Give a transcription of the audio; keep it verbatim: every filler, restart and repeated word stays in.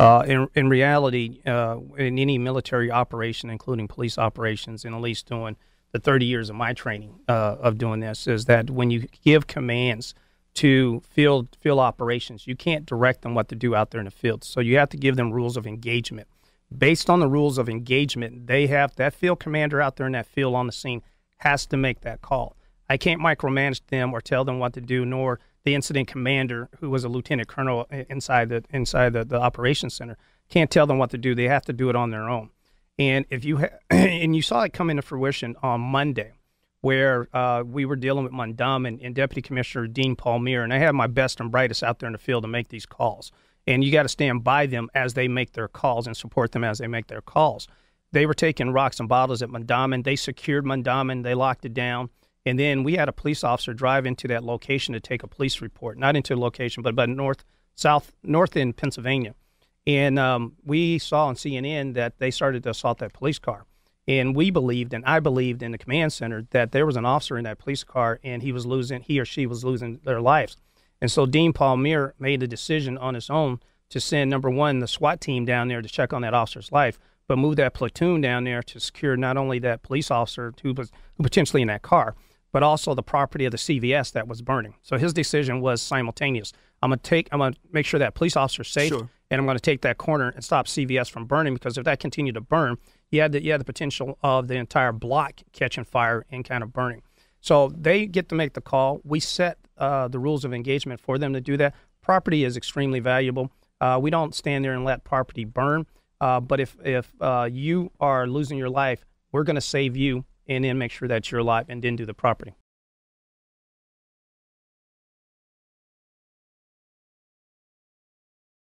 Uh, in, in reality, uh, in any military operation, including police operations, and at least doing the thirty years of my training uh, of doing this, is that when you give commands to field field operations, you can't direct them what to do out there in the field. So you have to give them rules of engagement. Based on the rules of engagement, they have that field commander out there in that field on the scene has to make that call. I can't micromanage them or tell them what to do, nor the incident commander, who was a lieutenant colonel inside the inside the, the operations center, can't tell them what to do. They have to do it on their own. And if you ha- and you saw it come into fruition on Monday, where uh, we were dealing with Mundum and, and Deputy Commissioner Dean Palmier, and I have my best and brightest out there in the field to make these calls. And you got to stand by them as they make their calls and support them as they make their calls. They were taking rocks and bottles at Mundaman. They secured Mundaman. They locked it down. And then we had a police officer drive into that location to take a police report, not into the location, but but north, south, north in Pennsylvania. And um, we saw on C N N that they started to assault that police car. And we believed, and I believed in the command center, that there was an officer in that police car, and he was losing, he or she was losing their lives. And so Dean Palmier made a decision on his own to send, number one, the SWAT team down there to check on that officer's life, but move that platoon down there to secure not only that police officer who was who potentially in that car, but also the property of the C V S that was burning. So his decision was simultaneous. I'm gonna take, I'm gonna make sure that police officer's safe, sure. and I'm gonna take that corner and stop C V S from burning, because if that continued to burn, you had the, you had the potential of the entire block catching fire and kind of burning. So they get to make the call. We set uh, the rules of engagement for them to do that. Property is extremely valuable. Uh, we don't stand there and let property burn. Uh, but if if uh, you are losing your life, we're going to save you and then make sure that you're alive and then do the property.